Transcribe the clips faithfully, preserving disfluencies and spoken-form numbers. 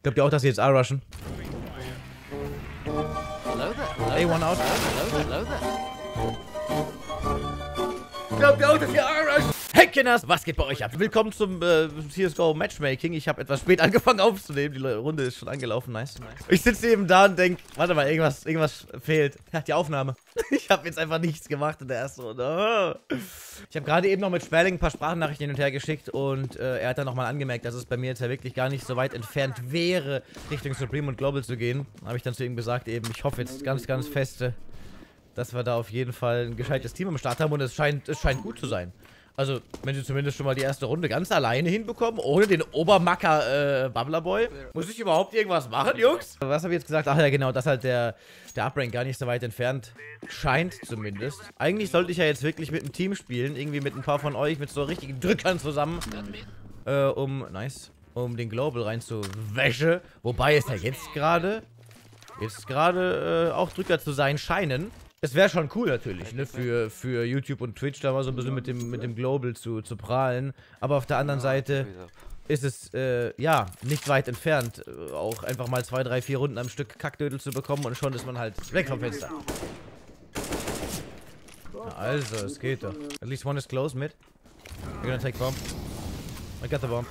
Glaubt ihr auch, dass sie jetzt A-rushen? A one out. Glaubt ihr auch, dass ihr A-rushen? Hey Kinders, was geht bei euch ab? Willkommen zum äh, C S G O Matchmaking. Ich habe etwas spät angefangen aufzunehmen. Die Runde ist schon angelaufen. Nice. Ich sitze eben da und denke, warte mal, irgendwas, irgendwas fehlt. Ja, die Aufnahme. Ich habe jetzt einfach nichts gemacht in der ersten Runde. Oh. Ich habe gerade eben noch mit Sperling ein paar Sprachnachrichten hin und her geschickt und äh, er hat dann nochmal angemerkt, dass es bei mir jetzt ja wirklich gar nicht so weit entfernt wäre, Richtung Supreme und Global zu gehen. Habe ich dann zu ihm gesagt eben, ich hoffe jetzt ganz, ganz feste, dass wir da auf jeden Fall ein gescheites Team am Start haben und es scheint, es scheint gut zu sein. Also, wenn sie zumindest schon mal die erste Runde ganz alleine hinbekommen, ohne den Obermacker, äh, Bubblerboy. Muss ich überhaupt irgendwas machen, Jungs? Was habe ich jetzt gesagt? Ach ja, genau, dass halt der, der Uprank gar nicht so weit entfernt scheint, zumindest. Eigentlich sollte ich ja jetzt wirklich mit einem Team spielen, irgendwie mit ein paar von euch, mit so richtigen Drückern zusammen, äh, um, nice, um den Global reinzuwäsche. Wobei es ja jetzt gerade, jetzt gerade, äh, auch Drücker zu sein scheinen. Es wäre schon cool natürlich, ne, für, für YouTube und Twitch da mal so ein bisschen mit dem, mit dem Global zu, zu prahlen. Aber auf der anderen Seite ist es, äh, ja, nicht weit entfernt, äh, auch einfach mal zwei, drei, vier Runden am Stück Kackdödel zu bekommen und schon ist man halt weg vom Fenster. Na also, es geht doch. At least one is close, mid. We're gonna take bomb. I got the bomb.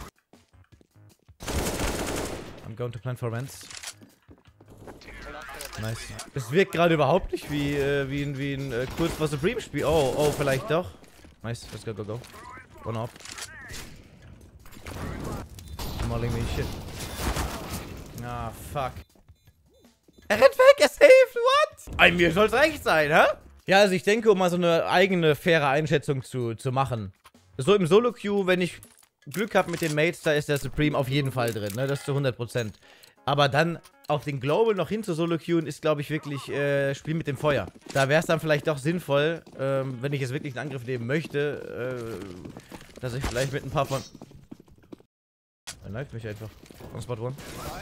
I'm going to plant for rents. Nice. Es wirkt gerade überhaupt nicht wie, äh, wie ein, wie ein äh, kurz vor Supreme Spiel. Oh, oh, vielleicht doch. Nice, let's go, go, go. One up. Molling me shit. Ah, fuck. Er rennt weg, er saved, what? Bei mir soll's recht sein, hä? Ja, also ich denke, um mal so eine eigene, faire Einschätzung zu, zu machen. So im Solo-Queue, wenn ich Glück habe mit den Mates, da ist der Supreme auf jeden Fall drin, ne? Das ist zu hundert Prozent. Aber dann auf den Global noch hin zu Solo-Queuen ist, glaube ich, wirklich äh, Spiel mit dem Feuer. Da wäre es dann vielleicht doch sinnvoll, ähm, wenn ich jetzt wirklich einen Angriff nehmen möchte, äh, dass ich vielleicht mit ein paar von... Er knifed mich einfach. On Spot One.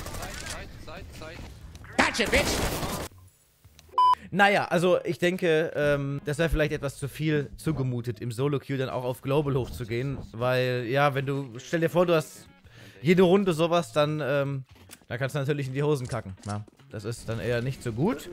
Gotcha, bitch! Naja, also ich denke, ähm, das wäre vielleicht etwas zu viel zugemutet, im Solo-Queue dann auch auf Global hochzugehen. Weil, ja, wenn du... Stell dir vor, du hast jede Runde sowas, dann, ähm... da kannst du natürlich in die Hosen kacken. Na, das ist dann eher nicht so gut.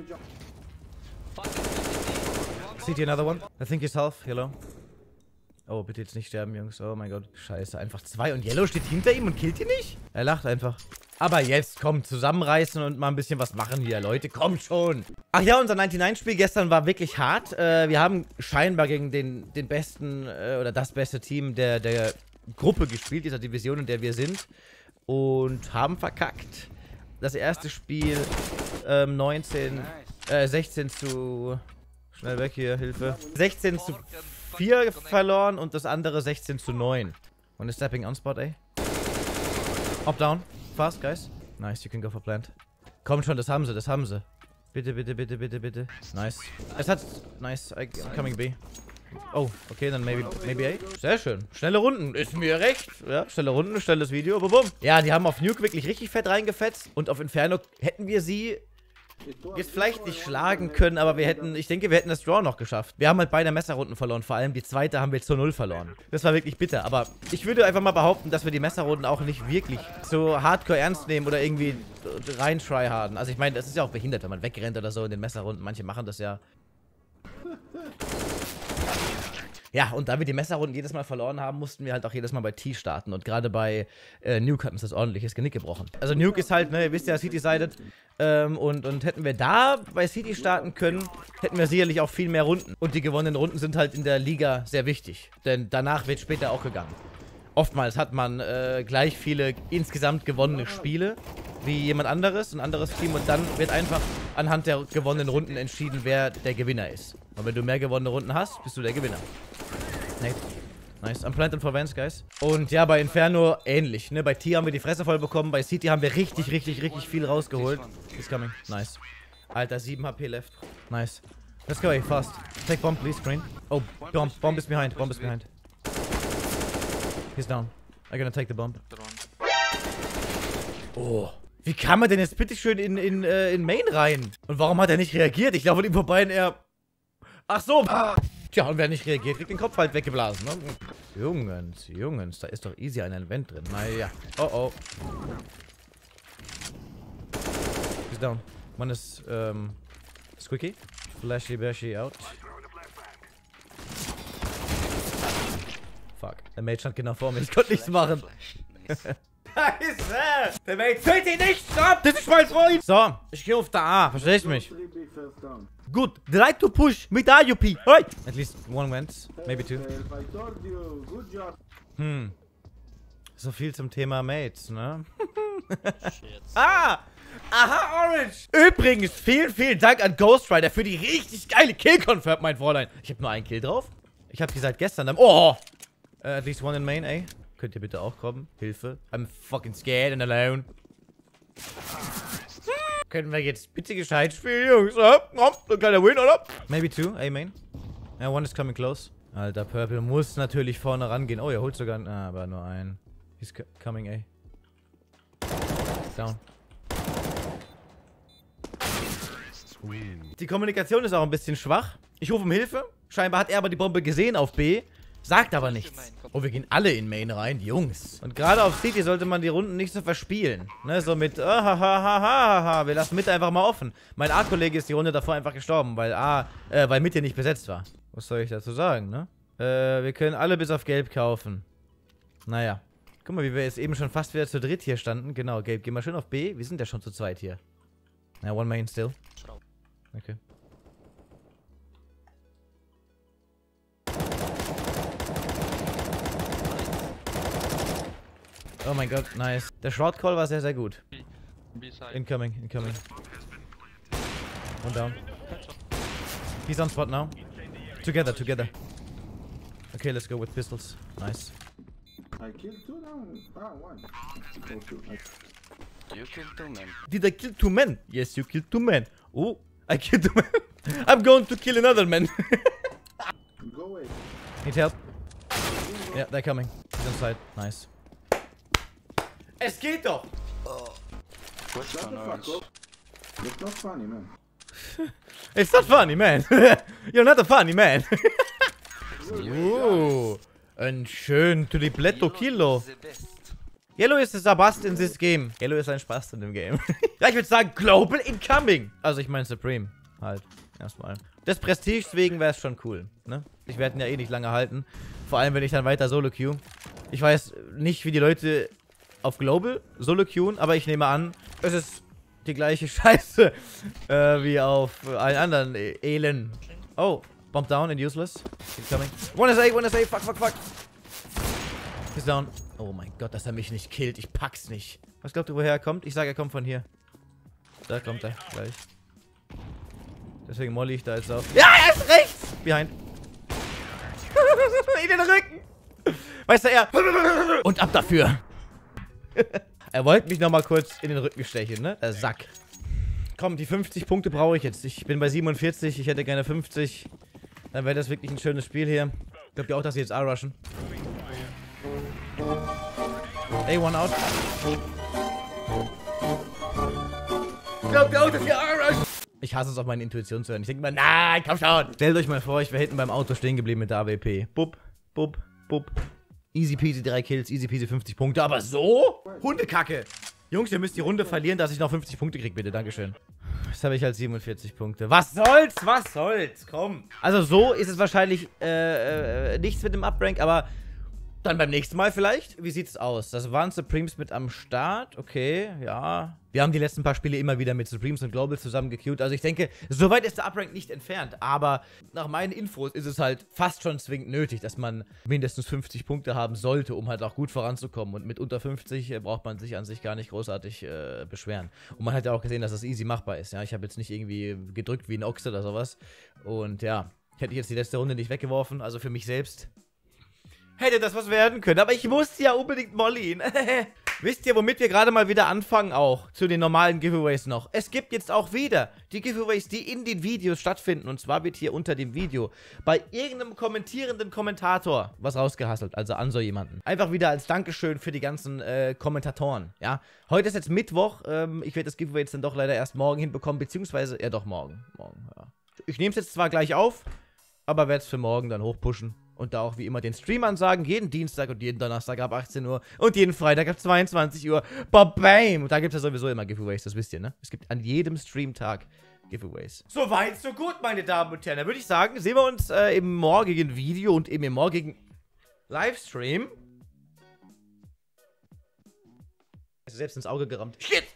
Seht ihr another one? I think he's half. Hello. Oh, bitte jetzt nicht sterben, Jungs. Oh mein Gott. Scheiße, einfach zwei. Und Yellow steht hinter ihm und killt ihn nicht? Er lacht einfach. Aber jetzt, komm, zusammenreißen und mal ein bisschen was machen hier, Leute. Kommt schon. Ach ja, unser neunundneunzig-Spiel gestern war wirklich hart. Äh, wir haben scheinbar gegen den, den besten, äh, oder das beste Team der, der Gruppe gespielt, dieser Division, in der wir sind. Und haben verkackt. Das erste Spiel ähm, neunzehn, äh, sechzehn zu... Schnell weg hier, Hilfe. sechzehn zu vier verloren und das andere sechzehn zu neun. Und ist stepping on spot, ey. Up, down. Fast, guys. Nice, you can go for plant. Komm schon, das haben sie, das haben sie. Bitte, bitte, bitte, bitte, bitte. Nice. Es hat... Nice, I'm coming B. Oh, okay, dann maybe, maybe A. Sehr schön. Schnelle Runden, ist mir recht. Ja, schnelle Runden, schnelles Video, bum, bum. Ja, die haben auf Nuke wirklich richtig fett reingefetzt. Und auf Inferno hätten wir sie jetzt vielleicht nicht schlagen können, aber wir hätten, ich denke, wir hätten das Draw noch geschafft. Wir haben halt beide Messerrunden verloren, vor allem die zweite haben wir zu null verloren. Das war wirklich bitter, aber ich würde einfach mal behaupten, dass wir die Messerrunden auch nicht wirklich so hardcore ernst nehmen oder irgendwie rein tryharden. Also ich meine, das ist ja auch behindert, wenn man wegrennt oder so in den Messerrunden. Manche machen das ja. Ja, und da wir die Messerrunden jedes Mal verloren haben, mussten wir halt auch jedes Mal bei T starten. Und gerade bei äh, Nuke hat uns das ordentliches Genick gebrochen. Also Nuke ist halt, ne, ihr wisst ja, City-sided. Ähm, und, und hätten wir da bei City starten können, hätten wir sicherlich auch viel mehr Runden. Und die gewonnenen Runden sind halt in der Liga sehr wichtig. Denn danach wird später auch gegangen. Oftmals hat man äh, gleich viele insgesamt gewonnene Spiele wie jemand anderes, ein anderes Team. Und dann wird einfach anhand der gewonnenen Runden entschieden, wer der Gewinner ist. Und wenn du mehr gewonnene Runden hast, bist du der Gewinner. Nate. Nice. I'm planting for Vans, guys. Und ja, bei Inferno ähnlich, ne? Bei T haben wir die Fresse voll bekommen, bei City haben wir richtig, richtig, richtig viel rausgeholt. He's coming. Nice. Alter, sieben H P left. Nice. Let's go, ey, fast. Take bomb, please, green. Oh, bomb. Bomb is behind. Bomb is behind. He's down. I'm gonna take the bomb. Oh. Wie kam er denn jetzt bitteschön in, in, äh, in Main rein? Und warum hat er nicht reagiert? Ich laufe an ihm vorbei und er... Ach so. Tja, und wer nicht reagiert, kriegt den Kopf halt weggeblasen, ne? Jungens, Jungens, da ist doch easy ein Event drin. Naja. Oh, oh. is down. One is, um, Squeaky. Flashy Bashy out. Fuck. Der Mate stand genau vor mir. Ich konnte nichts machen. Scheiße! Der Mate fällt ihn nicht! Stopp! Das ist mein Freund! So, ich gehe auf der A. Verstehst du mich? Gut. Try to push mit A U P. Hey! At least one went. Maybe two. Hm. So viel zum Thema Mates, ne? Ah! Aha, Orange! Übrigens, vielen, vielen Dank an Ghost Rider für die richtig geile Kill-Confirm, mein Fräulein. Ich habe nur einen Kill drauf. Ich habe die seit gestern. Oh! Uh, at least one in main, ey. Könnt ihr bitte auch kommen? Hilfe. I'm fucking scared and alone. Können wir jetzt bitte gescheit spielen, Jungs? So ein kleiner Win, oder? Maybe two, A main. Yeah, one is coming close. Alter, Purple muss natürlich vorne rangehen. Oh, er holt sogar... Ah, aber nur einen. He's coming, A. Down. Die Kommunikation ist auch ein bisschen schwach. Ich rufe um Hilfe. Scheinbar hat er aber die Bombe gesehen auf B. Sagt aber nichts. Oh, wir gehen alle in Main rein, Jungs. Und gerade auf City sollte man die Runden nicht so verspielen. Ne, so mit, ah, ha, ha, ha, ha, ha. Wir lassen Mitte einfach mal offen. Mein A-Kollege ist die Runde davor einfach gestorben, weil A, äh, weil Mitte nicht besetzt war. Was soll ich dazu sagen, ne? Äh, wir können alle bis auf Gelb kaufen. Naja. Guck mal, wie wir jetzt eben schon fast wieder zu dritt hier standen. Genau, Gelb, geh mal schön auf B. Wir sind ja schon zu zweit hier. Na, one main still. Okay. Oh mein Gott, nice. Der Short Call war sehr, sehr gut. Incoming, incoming. One down. He's on spot now. Together, together. Okay, let's go with pistols. Nice. I killed two down. Ah, one. Oh, two. You killed two men. Did I kill two men? Yes, you killed two men. Oh, I killed two men. I'm going to kill another man. Go away. Need help? Yeah, they're coming. He's inside. Nice. Es geht doch! Oh. What's Shut on the orange? fuck up. That's not funny, man. It's not funny, man. You're not a funny man. Ooh. Ein schön Tripletto Kilo. Yellow is a Sabast in this game. Yellow ist ein Spaß in dem Game. Ja, ich würde sagen, Global Incoming. Also ich meine Supreme. Halt. Erstmal. Des Prestiges wegen wäre es schon cool. Ne? Ich werde ihn ja eh nicht lange halten. Vor allem, wenn ich dann weiter Solo queue. Ich weiß nicht, wie die Leute auf Global Solo queuen, aber ich nehme an, es ist die gleiche Scheiße äh, wie auf allen anderen e Elen. Oh, bomb down and useless. Keep coming. One is A, one is A, fuck, fuck, fuck. He's down. Oh mein Gott, dass er mich nicht killt. Ich pack's nicht. Was glaubt ihr, woher er kommt? Ich sage, er kommt von hier. Da kommt er gleich. Deswegen molly ich da jetzt auf. Ja, er ist rechts! Behind. In den Rücken! Weißt du, er... Und ab dafür! Er wollte mich nochmal kurz in den Rücken stechen, ne? Der Sack. Komm, die fünfzig Punkte brauche ich jetzt. Ich bin bei siebenundvierzig, ich hätte gerne fünfzig. Dann wäre das wirklich ein schönes Spiel hier. Glaubt ihr auch, dass sie jetzt A rushen? A one out. Glaubt ihr auch, dass sie A rushen? Ich hasse es, auf meine Intuition zu hören. Ich denke mal, nein, komm schon. Stellt euch mal vor, ich wäre hinten beim Auto stehen geblieben mit der A W P. Bub, bub, bub. Easy peasy, drei Kills, easy peasy, fünfzig Punkte. Aber so? Hundekacke. Jungs, ihr müsst die Runde verlieren, dass ich noch fünfzig Punkte kriege, bitte. Dankeschön. Jetzt habe ich halt siebenundvierzig Punkte. Was soll's? Was soll's? Komm. Also so ist es wahrscheinlich äh, äh, nichts mit dem Uprank, aber dann beim nächsten Mal vielleicht. Wie sieht's aus? Das waren Supremes mit am Start. Okay, ja. Wir haben die letzten paar Spiele immer wieder mit Supremes und Global zusammen gequeued. Also ich denke, soweit ist der Uprank nicht entfernt. Aber nach meinen Infos ist es halt fast schon zwingend nötig, dass man mindestens fünfzig Punkte haben sollte, um halt auch gut voranzukommen. Und mit unter fünfzig äh, braucht man sich an sich gar nicht großartig äh, beschweren. Und man hat ja auch gesehen, dass das easy machbar ist. Ja, ich habe jetzt nicht irgendwie gedrückt wie ein Ochs oder sowas. Und ja, hätte ich jetzt die letzte Runde nicht weggeworfen. Also für mich selbst hätte das was werden können. Aber ich musste ja unbedingt mollyen. Wisst ihr, womit wir gerade mal wieder anfangen auch? Zu den normalen Giveaways noch. Es gibt jetzt auch wieder die Giveaways, die in den Videos stattfinden. Und zwar wird hier unter dem Video bei irgendeinem kommentierenden Kommentator was rausgehasselt. Also an so jemanden. Einfach wieder als Dankeschön für die ganzen äh, Kommentatoren. Ja. Heute ist jetzt Mittwoch. Ähm, ich werde das Giveaway jetzt dann doch leider erst morgen hinbekommen. Beziehungsweise, ja doch morgen. Morgen, ja. Ich nehme es jetzt zwar gleich auf, aber werde es für morgen dann hochpushen. Und da auch wie immer den Stream ansagen. Jeden Dienstag und jeden Donnerstag ab achtzehn Uhr. Und jeden Freitag ab zweiundzwanzig Uhr. Bam! Und da gibt es ja sowieso immer Giveaways, das wisst ihr, ne? Es gibt an jedem Streamtag Giveaways. So weit, so gut, meine Damen und Herren. Da würde ich sagen, sehen wir uns äh, im morgigen Video und eben im morgigen Livestream. Selbst ins Auge gerammt. Shit!